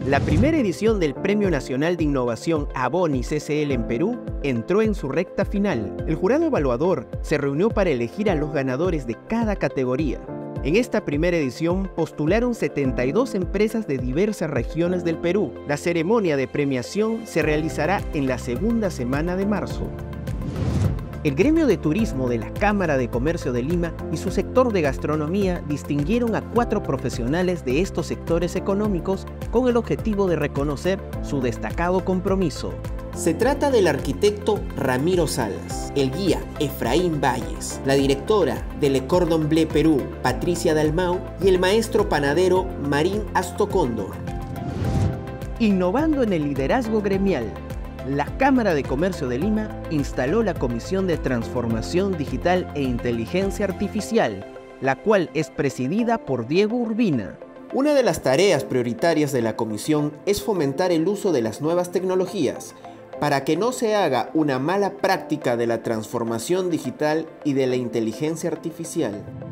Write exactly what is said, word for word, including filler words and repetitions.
La primera edición del Premio Nacional de Innovación Aboni C C L en Perú entró en su recta final. El jurado evaluador se reunió para elegir a los ganadores de cada categoría. En esta primera edición postularon setenta y dos empresas de diversas regiones del Perú. La ceremonia de premiación se realizará en la segunda semana de marzo. El gremio de turismo de la Cámara de Comercio de Lima y su sector de gastronomía distinguieron a cuatro profesionales de estos sectores económicos con el objetivo de reconocer su destacado compromiso. Se trata del arquitecto Ramiro Salas, el guía Efraín Valles, la directora de Le Cordon Bleu Perú, Patricia Dalmau, y el maestro panadero Marín Astocóndor. Innovando en el liderazgo gremial, la Cámara de Comercio de Lima instaló la Comisión de Transformación Digital e Inteligencia Artificial, la cual es presidida por Diego Urbina. Una de las tareas prioritarias de la comisión es fomentar el uso de las nuevas tecnologías para que no se haga una mala práctica de la transformación digital y de la inteligencia artificial.